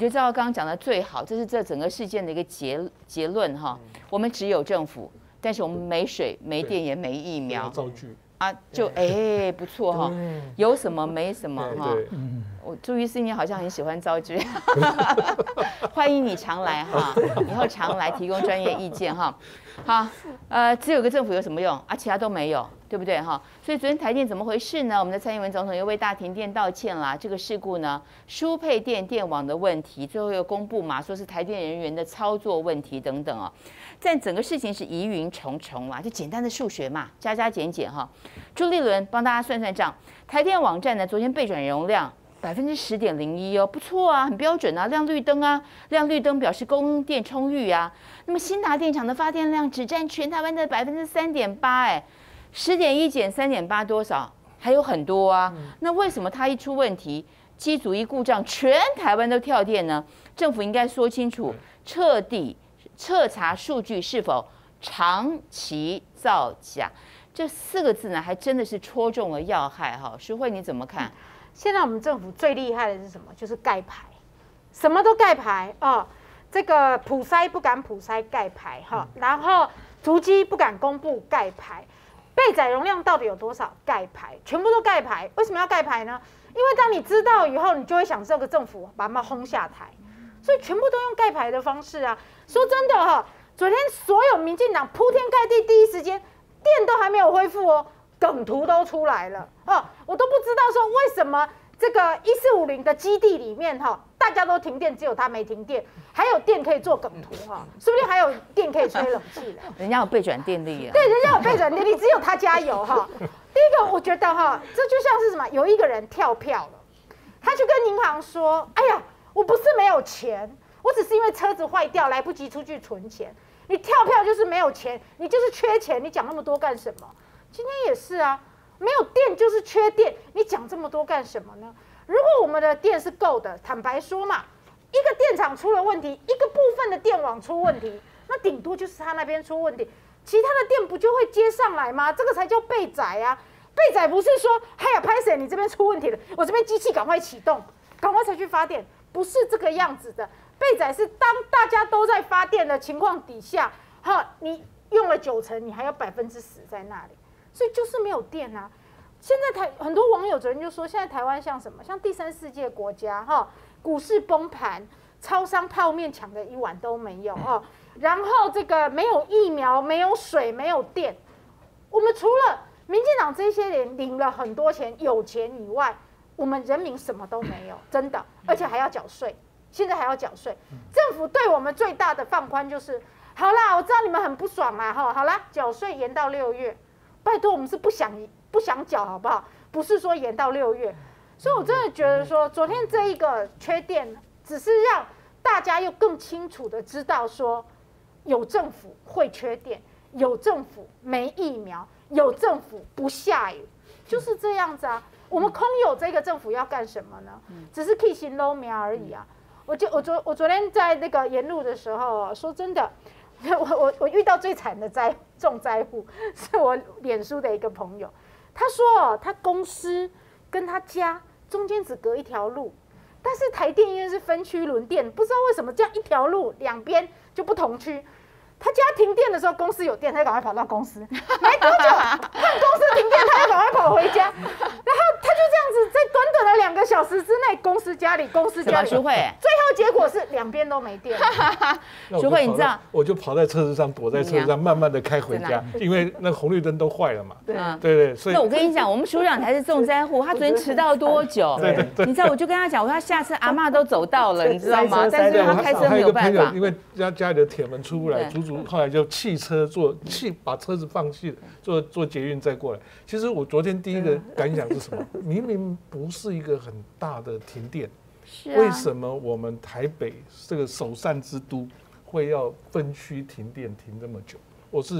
觉得赵刚刚讲的最好，这是这整个事件的一个结论哈。我们只有政府，但是我们没水、没电也没疫苗。 造句啊，就不错哈，有什么没什么哈。我朱医师你好像很喜欢造句，欢迎你常来哈，以后常来提供专业意见哈。好，只有个政府有什么用啊？其他都没有，对不对哈？所以昨天台电怎么回事呢？我们的蔡英文总统又为大停电道歉啦。这个事故呢，输配电电网的问题，最后又公布嘛，说是台电人员的操作问题等等啊。但整个事情是疑云重重啦，就简单的数学嘛，加加减减哈。朱立伦帮大家算算账，台电网站呢，昨天备转容量10.01%哦，不错啊，很标准啊，亮绿灯啊，亮绿灯表示供电充裕啊。那么新达电厂的发电量只占全台湾的3.8%，哎，10.1减3.8多少？还有很多啊。那为什么它一出问题，机组一故障，全台湾都跳电呢？政府应该说清楚，彻查数据是否长期造假。这4个字呢，还真的是戳中了要害哈。淑慧你怎么看？ 现在我们政府最厉害的是什么？就是盖牌，什么都盖牌哦。这个普筛不敢普筛盖牌哈，然后足迹不敢公布盖牌，备载容量到底有多少盖牌，全部都盖牌。为什么要盖牌呢？因为当你知道以后，你就会想这个政府把他们轰下台，所以全部都用盖牌的方式啊。说真的哈，昨天所有民进党铺天盖地，第一时间电都还没有恢复哦。梗图都出来了哦，我都不知道说为什么这个1450的基地里面哈，大家都停电，只有他没停电，还有电可以做梗图哈，说不定还有电可以吹冷气的。 人家有备转电力啊。 对，人家有备转电力，只有他家有哈。第一个，我觉得哈，这就像是什么？有一个人跳票了，他去跟银行说：“哎呀，我不是没有钱，我只是因为车子坏掉，来不及出去存钱。你跳票就是没有钱，你就是缺钱，你讲那么多干什么？”今天也是啊，没有电就是缺电，你讲这么多干什么呢？如果我们的电是够的，坦白说嘛，一个电厂出了问题，一个部分的电网出问题，那顶多就是他那边出问题，其他的电不就会接上来吗？这个才叫备载啊！备载不是说，哎呀，拍谁你这边出问题了，我这边机器赶快启动，赶快才去发电，不是这个样子的。备载是当大家都在发电的情况底下，哈，你用了90%，你还有10%在那里。所以就是没有电啊！现在很多网友昨天就说，现在台湾像什么？像第3世界国家哈，股市崩盘，超商泡面抢的一碗都没有哦。然后这个没有疫苗，没有水，没有电。我们除了民进党这些人领了很多钱、有钱以外，我们人民什么都没有，真的，而且还要缴税。现在还要缴税，政府对我们最大的放宽就是，好啦，我知道你们很不爽啦哈，好啦，缴税延到6月。拜托，我们是不想缴，好不好？不是说延到6月，所以我真的觉得说，昨天这一个缺电，只是让大家又更清楚的知道说，有政府会缺电，有政府没疫苗，有政府不下雨，就是这样子啊。我们空有这个政府要干什么呢？只是 K 型 low 苗而已啊。我昨天在那个沿路的时候，说真的。我遇到最惨的重灾户是我脸书的一个朋友，他说他公司跟他家中间只隔一条路，但是台电因为是分区轮电，不知道为什么这样一条路两边就不同区。他家停电的时候，公司有电，他就赶快跑到公司。没多久，换公司停电，他就赶快跑回家。然后他就这样子，在短短的2个小时之内，公司家里，公司家里。 淑慧， 最后结果是两边都没电。 淑慧，你知道， 我就跑在车子上，躲在车子上，慢慢的开回家，因为那红绿灯都坏了嘛。对，所以。 那我跟你讲，我们署长才是重灾户，他昨天迟到多久？对，你知道，我就跟他讲，我说他下车阿嬷都走到了，你知道吗？但是他开车没有办法， 因为家里的铁门出不来，后来就汽车把车子放弃了，坐捷运再过来。其实我昨天第一个感想是什么？明明不是一个很大的停电，为什么我们台北这个首善之都会要分区停电停这么久？我是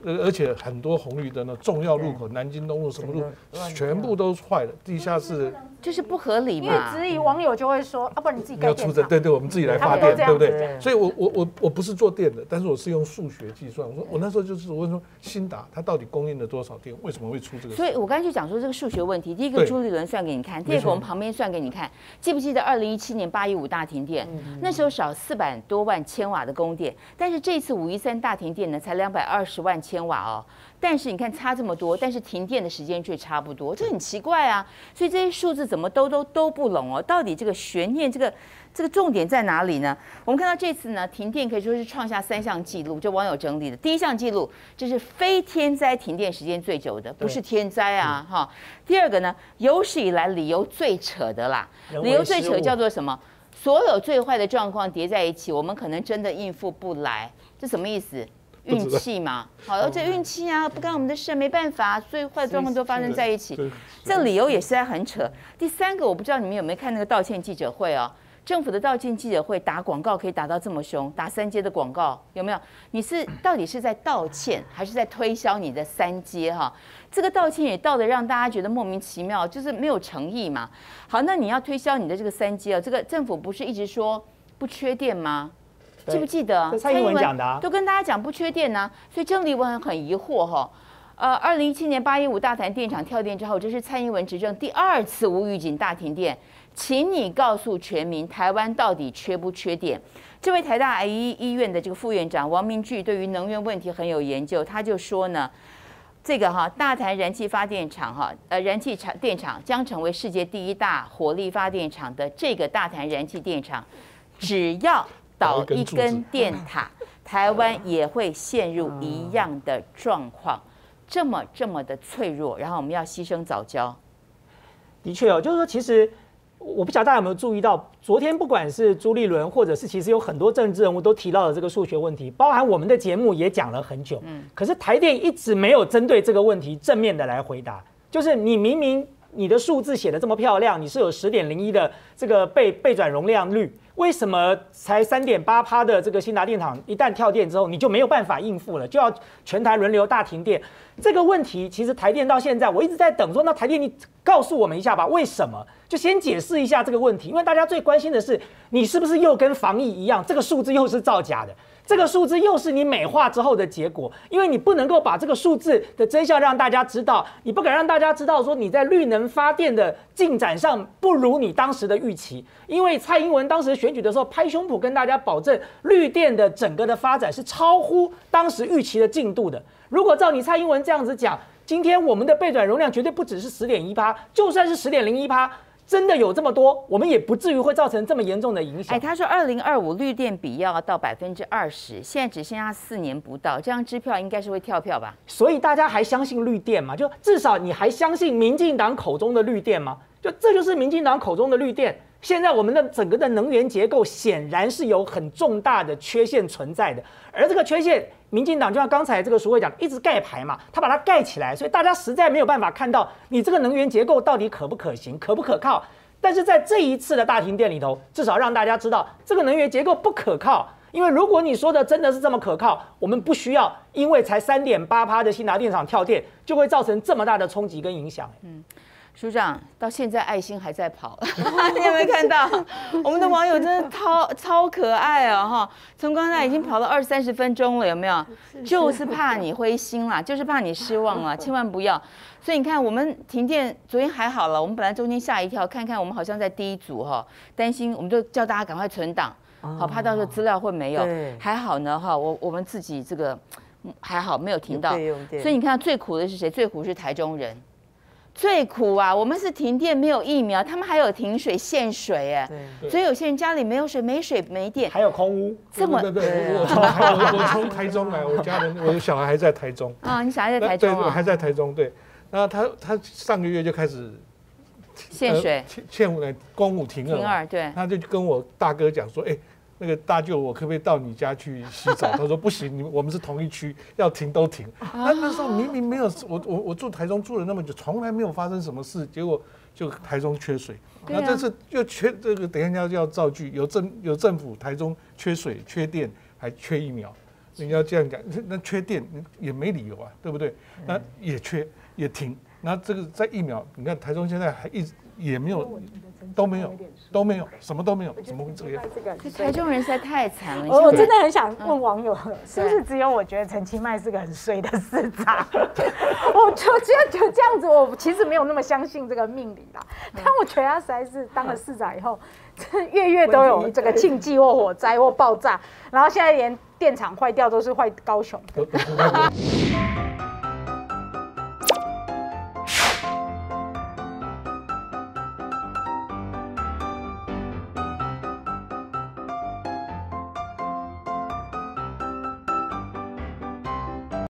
而且很多红绿灯呢，重要路口，南京东路什么路，全部都坏了，地下室就是不合理嘛。 因为质疑网友就会说，不然你自己盖电厂。 对，我们自己来发电，对不对？所以我不是做电的，但是我是用数学计算。我那时候就是问说，新达它到底供应了多少电？为什么会出这个？ 所以我刚才就讲说这个数学问题。第一个朱立伦算给你看，第二个我们旁边算给你看。记不记得2017年815大停电？那时候少400多万千瓦的供电，但是这次513大停电呢，才220万千瓦哦。但是你看差这么多，但是停电的时间却差不多，这很奇怪啊。所以这些数字怎么都不拢哦？到底这个悬念，这个重点在哪里呢？我们看到这次呢，停电可以说是创下3项纪录，就网友整理的。第一项纪录就是非天灾停电时间最久的，不是天灾啊哈。第二个呢，有史以来理由最扯的啦，理由最扯叫做什么？所有最坏的状况叠在一起，我们可能真的应付不来，这什么意思？运气嘛，好，而且运气啊，不干我们的事，没办法，最坏的状况都发生在一起，这理由也实在很扯。第三个，我不知道你们有没有看那个道歉记者会哦，政府的道歉记者会打广告可以打到这么凶，打3阶的广告有没有？你到底是在道歉，还是在推销你的3阶哈？这个道歉也道得让大家觉得莫名其妙，就是没有诚意嘛。好，那你要推销你的这个3阶啊，这个政府不是一直说不缺电吗？记不记得蔡英文讲的都跟大家讲不缺电呢？所以郑丽文很疑惑哈。2017年815大潭电厂跳电之后，这是蔡英文执政第2次无预警大停电，请你告诉全民，台湾到底缺不缺电？这位台大癌医院的这个副院长王明炬对于能源问题很有研究，他就说呢，这个大潭燃气发电厂燃气电厂将成为世界第1大火力发电厂的这个大潭燃气电厂，只要倒一根电塔，台湾也会陷入一样的状况，这么的脆弱，然后我们要牺牲早教。 的确就是说，其实我不晓得大家有没有注意到，昨天不管是朱立伦，或者是其实有很多政治人物都提到了这个数学问题，包含我们的节目也讲了很久。可是台电一直没有针对这个问题正面的来回答，就是你明明你的数字写得这么漂亮，你是有10.01的这个备转容量率。为什么才3.8%的这个新达电厂一旦跳电之后，你就没有办法应付了，就要全台轮流大停电？这个问题其实台电到现在我一直在等说，那台电你告诉我们一下吧，为什么？就先解释一下这个问题，因为大家最关心的是，你是不是又跟防疫一样，这个数字又是造假的？这个数字又是你美化之后的结果，因为你不能够把这个数字的真相让大家知道，你不敢让大家知道说你在绿能发电的进展上不如你当时的预期，因为蔡英文当时选举的时候拍胸脯跟大家保证，绿电的整个的发展是超乎当时预期的进度的。如果照你蔡英文这样子讲，今天我们的备转容量绝对不只是10.1%，就算是10.01%。真的有这么多，我们也不至于会造成这么严重的影响。 他说2025绿电比要到20%，现在只剩下4年不到，这张支票应该是会跳票吧？ 所以大家还相信绿电吗？就至少你还相信民进党口中的绿电吗？这就是民进党口中的绿电。现在我们的整个的能源结构显然是有很重大的缺陷存在的，而这个缺陷，民进党就像刚才这个淑慧讲，一直盖牌嘛，他把它盖起来，所以大家实在没有办法看到你这个能源结构到底可不可行、可不可靠。但是在这一次的大停电里头，至少让大家知道这个能源结构不可靠。因为如果你说的真的是这么可靠，我们不需要因为才3.8%的新达电厂跳电，就会造成这么大的冲击跟影响。 署长到现在爱心还在跑，你有没有看到？我们的网友真的超可爱哦哈！从刚才已经跑了20-30分钟了，有没有？就是怕你灰心啦，就是怕你失望啦，千万不要。所以你看，我们停电昨天还好了，我们本来中间吓一跳，看看我们好像在第一组哈，担心我们就叫大家赶快存档，好怕到时候资料会没有。还好呢哈，我们自己这个还好没有停到，所以你看最苦的是谁？最苦是台中人。最苦啊！我们是停电没有疫苗，他们还有停水限水哎，所以有些人家里没有水、没水、没电， 还有空屋。 对，我从台中来，我家人，我的小孩还在台中啊，你小孩在台中啊？ 对，还在台中。对，那他上个月就开始限水， 公务停 2，对， 他就跟我大哥讲说，那个大舅，我可不可以到你家去洗澡？他说不行，我们是同一区，要停都停。那时候明明没有，我住台中住了那么久，从来没有发生什么事，结果就台中缺水。那这次又缺这个，等一下要造句，有政府台中缺水、缺电，还缺疫苗。 你要这样讲，那缺电也没理由啊，对不对？那也缺也停，那这个在疫苗，你看台中现在还一直也没有，都没有，什么都没有，怎么会这个样？ 台中人实在太惨了。 我真的很想问网友，是不是只有我觉得陈其迈是个很衰的市长？我就觉得这样子，我其实没有那么相信这个命理啦。但我觉得他实在是当了市长以后，月都有这个庆忌或火灾或爆炸，然后现在连电厂坏掉都是坏高雄的。